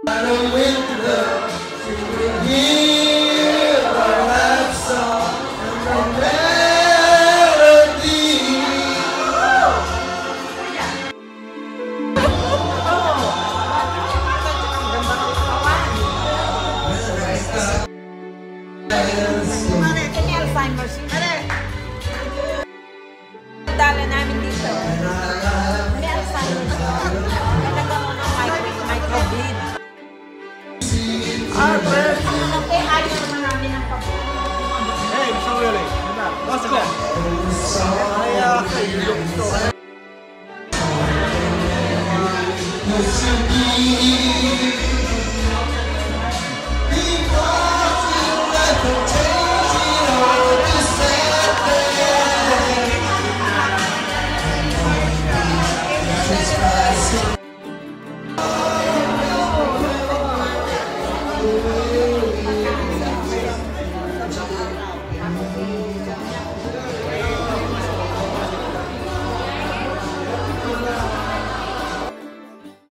Dala namin dito. May Alzheimer's. Nalagyan mo ng microbead. Ayaw naman namin ng pagkakas. Hey, Mr. Willie. Let's go. Hey,